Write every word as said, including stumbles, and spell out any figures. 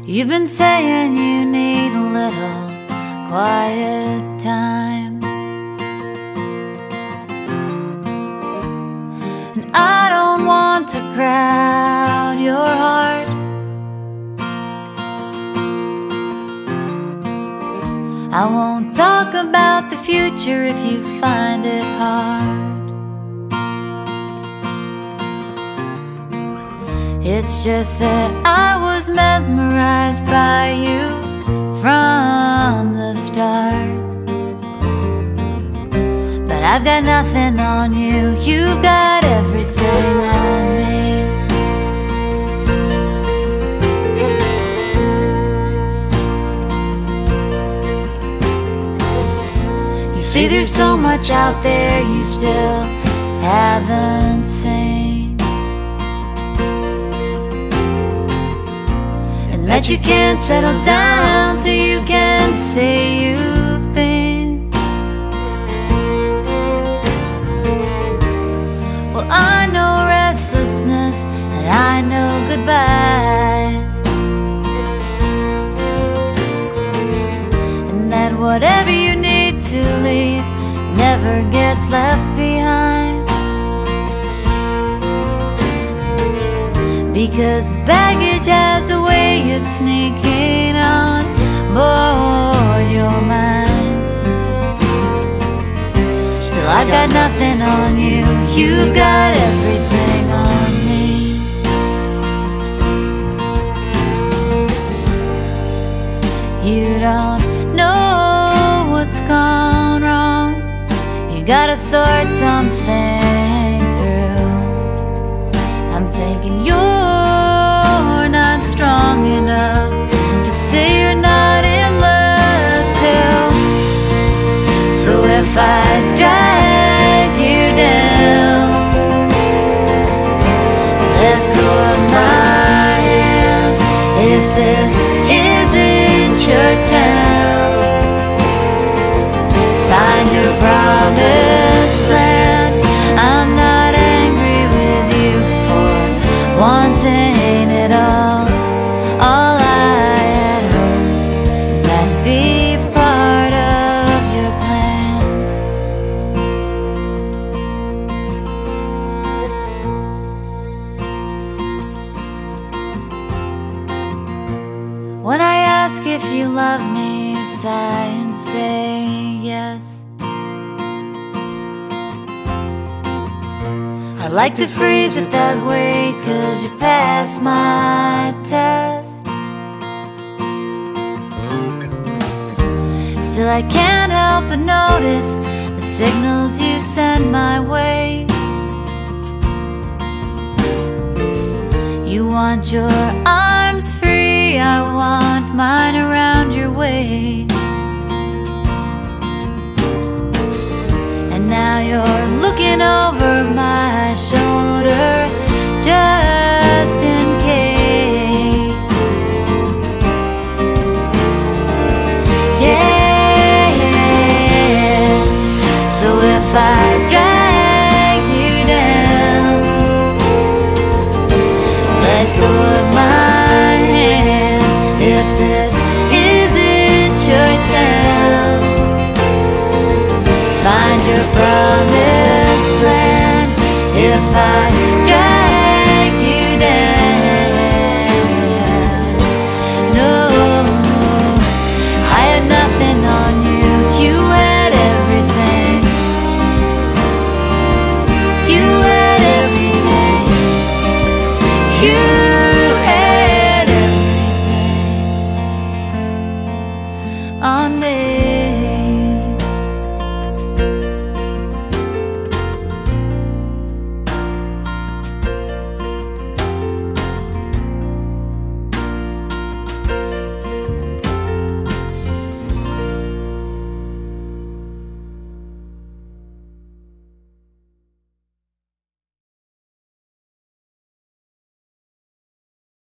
You've been saying you need a little quiet time, and I don't want to crowd your heart. I won't talk about the future if you find it hard. It's just that I was mesmerized by you from the start. But I've got nothing on you, you've got everything on me. You see, there's so much out there you still haven't seen, that you can't settle down so you can say you've been. Well, I know restlessness and I know goodbyes, and that whatever you need to leave never gets left behind. Because baggage has a way of sneaking on board your mind. Still, I've got nothing on you, you've got everything on me. You don't know what's gone wrong, you gotta sort some things through. I'm thinking you're not strong enough to say you're not in love too. So if I drag you down, let go of my hand. If this isn't your town, find your promised land. I'm not angry with you for wanting it all. All I had hoped is I'd be part of your plan. When I ask if you love me, you sigh and say yes. I like to phrase it that way, 'cause you passed my test. Still, I can't help but notice the signals you send my way. You want your arms free, I want mine around your waist. And now you're looking over my shoulder just in case. Yes. So if I drag you down, let go of my hand. If this isn't your town, find your promised land. If I drag you down, no, I had nothing on you, you had everything. You had everything. You